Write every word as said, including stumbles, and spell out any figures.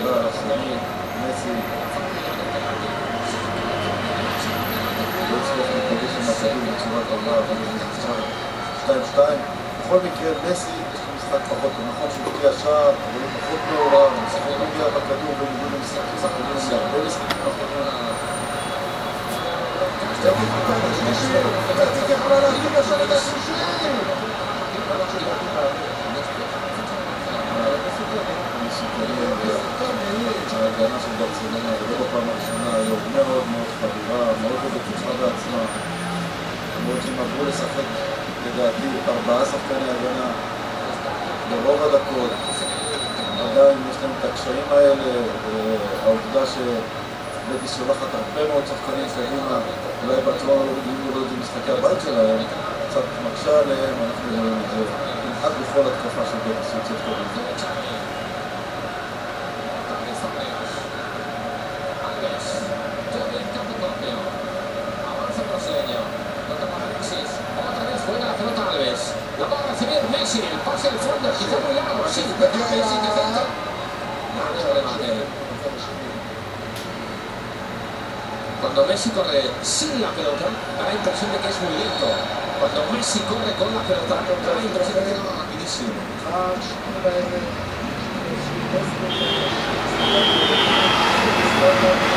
שער השני, מסי. לא הצליח להיפגש עם הכדור בצורה טובה, אבל זה נשאר שתיים שתיים. בכל מקרה, מסי יש לו משחק פחות טוב, נכון שהוא הבקיע שער, אבל הוא פחות מעורב, הוא משחק לא מגיע בכדור בניגוד למשחקים אחרים, להרבה משחקים אחרים. תציג יכולה להגיד עכשיו את השלישי! ההגנה של ברצלונה, זה לא בפעם הראשונה, היום מאוד מאוד חבירה, מאוד בטוחה בעצמה, למרות שהם עברו לשחק לדעתי ארבעה שחקני הגנה ברוב הדקות. עדיין יש להם את הקשיים האלה, והעובדה שבטי שולחת הרבה מאוד שחקנים קדימה, אולי בעצמם לא יודעים לראות את משחקי הבית שלהם, קצת מקשה עליהם, אנחנו רואים את זה כמעט בכל התקפה של בטי שיוצאת קדימה. La va a recibir Messi, el pase al fondo, quizá muy largo, sí, pero Messi que centra. Largo remate. Cuando Messi corre sin la pelota, da la impresión de que es muy lento. Cuando Messi corre con la pelota, da la impresión de que es rapidísimo. Ah,